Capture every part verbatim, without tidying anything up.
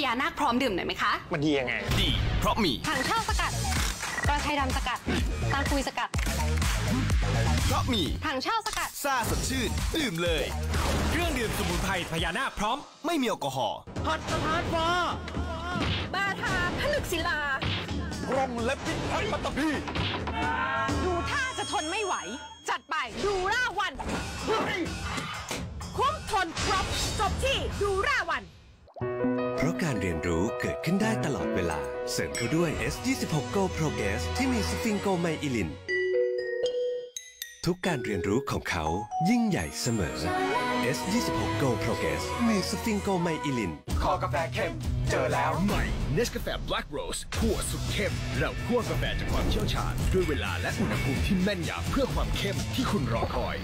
ญานาคพร้อมดื่มหน่อยไหมคะมันดียังไงดีเพราะมีถังเช่าสกัดกระชายดำสกัดตาคุยสกัดเพราะมีถังเช่าสกัดซ่าสดชื่นดื่มเลยเครื่องดื่มสมุนไพรพญานาคพร้อมไม่มีแอลกอฮอล์พัดสถานฟ้าบาทาผลึกศิลาพรหมและพิทักษ์ปัตตภีดูท่าจะทนไม่ไหวจัดไปดูร่าวันคุ้มทนครบจบที่ดูร่าวันเพราะการเรียนรู้เกิดขึ้นได้ตลอดเวลาเสริมเข้าด้วย เอส ยี่สิบหก Go Progress ที่มีสฟิงโกไมอิลินทุกการเรียนรู้ของเขายิ่งใหญ่เสมอ เอส ยี่สิบหก Go Progress มีสฟิงโกไมอิลินคอกาแฟเข้มเจอแล้วใหม่ Nescafe Black Rose คั่วสุดเข้มเราคั่วกาแฟจากความเชี่ยวชาญด้วยเวลาและอุณหภูมิที่แม่นยำเพื่อความเข้มที่คุณรอคอย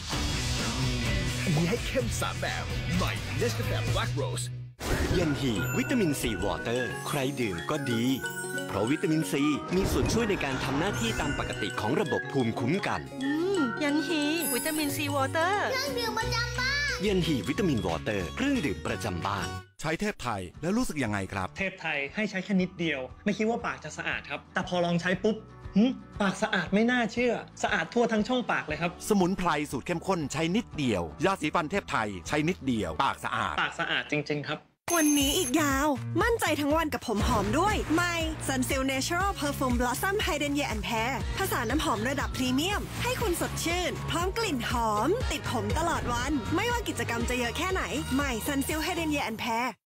มีให้เข้มสามแบบใหม่ Nescafe Black Rose เย็นฮีวิตามินซีวอเตอร์ใครดื่มก็ดีเพราะวิตามินซีมีส่วนช่วยในการทำหน้าที่ตามปกติของระบบภูมิคุ้มกันอืมยันฮีวิตามินซีวอเตอร์เครื่องดื่มประจำบ้านเย็นฮีวิตามินวอเตอร์เครื่องดื่มประจำบ้านใช้เทพไทยแล้วรู้สึกยังไงครับเทพไทยให้ใช้แค่นิดเดียวไม่คิดว่าปากจะสะอาดครับแต่พอลองใช้ปุ๊บปากสะอาดไม่น่าเชื่อสะอาดทั่วทั้งช่องปากเลยครับสมุนไพรสูตรเข้มข้นใช้นิดเดียวยาสีฟันเทพไทยใช้นิดเดียวปากสะอาดปากสะอาดจริงๆครับวันนี้อีกยาวมั่นใจทั้งวันกับผมหอมด้วยใหม่ Sunsilk Natural Perfume Blossom Hydrangea and Pear ผสานน้ำหอมระดับพรีเมียมให้คุณสดชื่นพร้อมกลิ่นหอมติดผมตลอดวันไม่ว่ากิจกรรมจะเยอะแค่ไหนใหม่ Sunsilk Hydrangea and Pear